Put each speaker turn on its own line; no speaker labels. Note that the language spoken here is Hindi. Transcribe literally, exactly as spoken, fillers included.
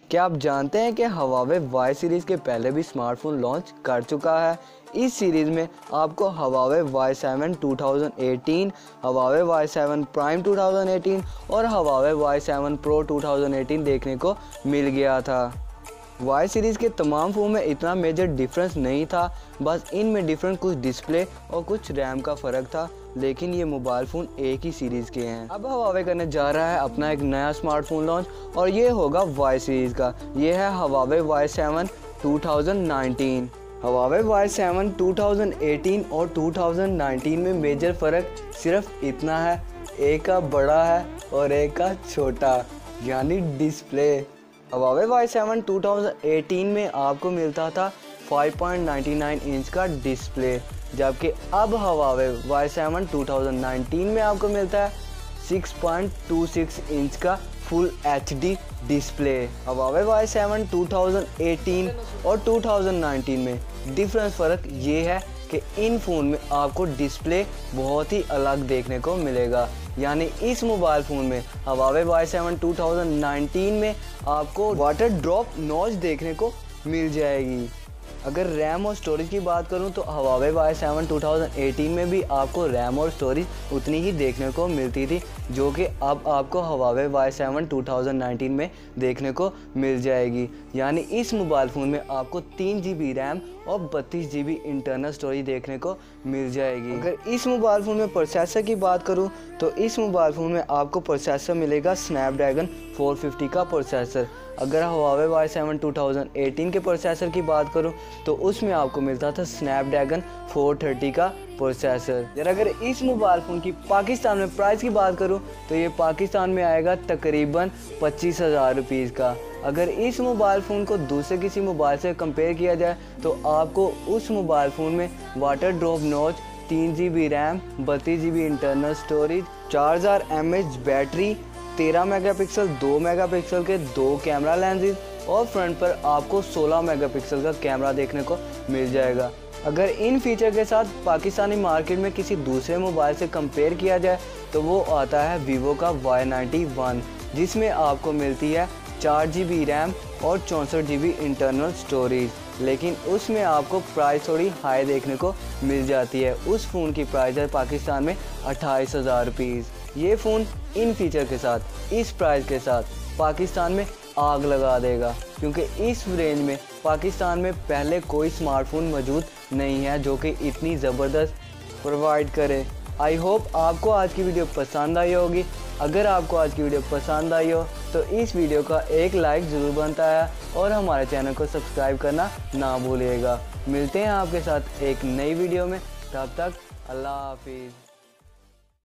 क्या आप जानते हैं कि Huawei Y सीरीज़ के पहले भी स्मार्टफोन लॉन्च कर चुका है। इस सीरीज़ में आपको Huawei Y seven two thousand eighteen, Huawei Y seven Prime two thousand eighteen और Huawei Y seven Pro two thousand eighteen देखने को मिल गया था। Y सीरीज़ के तमाम फ़ोन में इतना मेजर डिफरेंस नहीं था, बस इनमें डिफरेंट कुछ डिस्प्ले और कुछ रैम का फ़र्क था, लेकिन ये मोबाइल फ़ोन एक ही सीरीज़ के हैं। अब Huawei करने जा रहा है अपना एक नया स्मार्टफोन लॉन्च और ये होगा Y सीरीज़ का। ये है Huawei Y seven two thousand nineteen. Huawei Y seven two thousand eighteen और टू थाउज़ेंड नाइनटीन में मेजर फ़र्क सिर्फ इतना है, एक का बड़ा है और एक का छोटा, यानी display. Huawei Y seven two thousand eighteen में आपको मिलता था five point nine nine inch का डिस्प्ले, जबकि अब Huawei Y seven two thousand nineteen में आपको मिलता है six point two six inch का full H D display. Huawei Y seven two thousand eighteen और टू थाउज़ेंड नाइनटीन में डिफरेंस फ़र्क ये है कि इन फ़ोन में आपको डिस्प्ले बहुत ही अलग देखने को मिलेगा, यानी इस मोबाइल फ़ोन में Huawei Y seven two thousand nineteen में आपको वाटर ड्रॉप नॉच देखने को मिल जाएगी। अगर रैम और स्टोरेज की बात करूं तो Huawei Y seven two thousand eighteen में भी आपको रैम और स्टोरेज उतनी ही देखने को मिलती थी, जो कि अब आपको Huawei Y seven two thousand nineteen में देखने को मिल जाएगी। यानी इस मोबाइल फ़ोन में आपको तीन जी बी रैम और बत्तीस जी बी इंटरनल स्टोरेज देखने को मिल जाएगी। अगर इस मोबाइल फ़ोन में प्रोसेसर की बात करूं तो इस मोबाइल फ़ोन में आपको प्रोसेसर मिलेगा स्नैपड्रैगन फोर फिफ्टी का प्रोसेसर। अगर Huawei Y seven two thousand eighteen के प्रोसेसर की बात करूं तो उसमें आपको मिलता था स्नैपड्रैगन फोर थर्टी का प्रोसेसर। यार अगर इस मोबाइल फ़ोन की पाकिस्तान में प्राइस की बात करूं तो ये पाकिस्तान में आएगा तकरीबन पच्चीस हज़ार रुपीज़ का। अगर इस मोबाइल फ़ोन को दूसरे किसी मोबाइल से कंपेयर किया जाए तो आपको उस मोबाइल फ़ोन में वाटर ड्रॉप नॉच, तीन जी बी रैम, बत्तीस जी बी इंटरनल स्टोरेज, चार हज़ार एम एच बैटरी, तेरह मेगापिक्सल दो मेगापिक्सल के दो कैमरा लेंसेज और फ्रंट पर आपको सोलह मेगापिक्सल का कैमरा देखने को मिल जाएगा। अगर इन फीचर के साथ पाकिस्तानी मार्केट में किसी दूसरे मोबाइल से कंपेयर किया जाए तो वो आता है वीवो का वाई नाइन्टी वन, जिसमें आपको मिलती है चार जी बी रैम और चौंसठ जी बी इंटरनल स्टोरेज, लेकिन उसमें आपको प्राइस थोड़ी हाई देखने को मिल जाती है। उस फ़ोन की प्राइस है पाकिस्तान में अट्ठाईस हज़ार रुपीज़। ये फ़ोन इन फीचर के साथ, इस प्राइस के साथ पाकिस्तान में आग लगा देगा, क्योंकि इस रेंज में पाकिस्तान में पहले कोई स्मार्टफोन मौजूद नहीं है जो कि इतनी ज़बरदस्त प्रोवाइड करे। आई होप आपको आज की वीडियो पसंद आई होगी। अगर आपको आज की वीडियो पसंद आई हो तो इस वीडियो का एक लाइक ज़रूर बनता है और हमारे चैनल को सब्सक्राइब करना ना भूलिएगा। मिलते हैं आपके साथ एक नई वीडियो में, तब तक अल्लाह हाफिज़।